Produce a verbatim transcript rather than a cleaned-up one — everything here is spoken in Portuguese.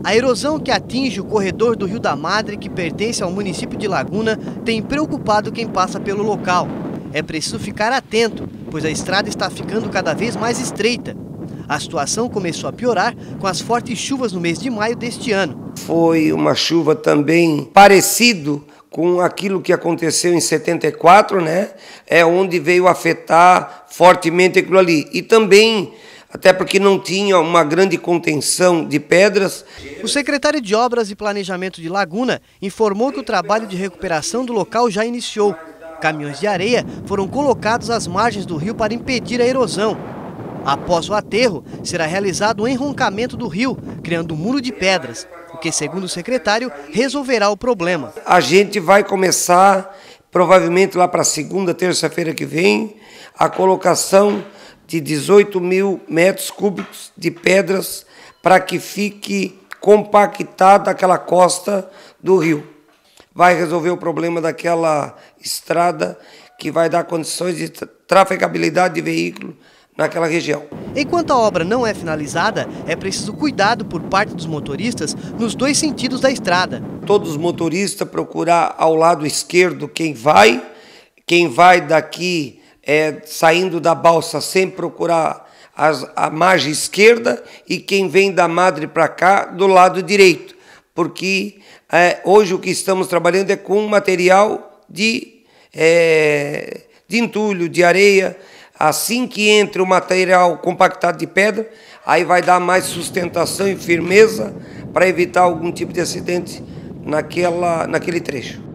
A erosão que atinge o corredor do Rio da Madre, que pertence ao município de Laguna, tem preocupado quem passa pelo local. É preciso ficar atento, pois a estrada está ficando cada vez mais estreita. A situação começou a piorar com as fortes chuvas no mês de maio deste ano. Foi uma chuva também parecido com aquilo que aconteceu em setenta e quatro, né? É onde veio afetar fortemente aquilo ali. E também, até porque não tinha uma grande contenção de pedras. O secretário de Obras e Planejamento de Laguna informou que o trabalho de recuperação do local já iniciou. Caminhões de areia foram colocados às margens do rio para impedir a erosão. Após o aterro, será realizado o enroncamento do rio, criando um muro de pedras, o que, segundo o secretário, resolverá o problema. A gente vai começar, provavelmente lá para segunda, terça-feira que vem, a colocação de dezoito mil metros cúbicos de pedras para que fique compactada aquela costa do rio. Vai resolver o problema daquela estrada que vai dar condições de trafegabilidade de veículo naquela região. Enquanto a obra não é finalizada, é preciso cuidado por parte dos motoristas nos dois sentidos da estrada. Todos os motoristas procurar ao lado esquerdo quem vai, quem vai daqui é, saindo da balsa sempre procurar as, a margem esquerda e quem vem da Madre para cá do lado direito, porque é, hoje o que estamos trabalhando é com material de, é, de entulho, de areia. Assim que entra o material compactado de pedra, aí vai dar mais sustentação e firmeza para evitar algum tipo de acidente naquela, naquele trecho.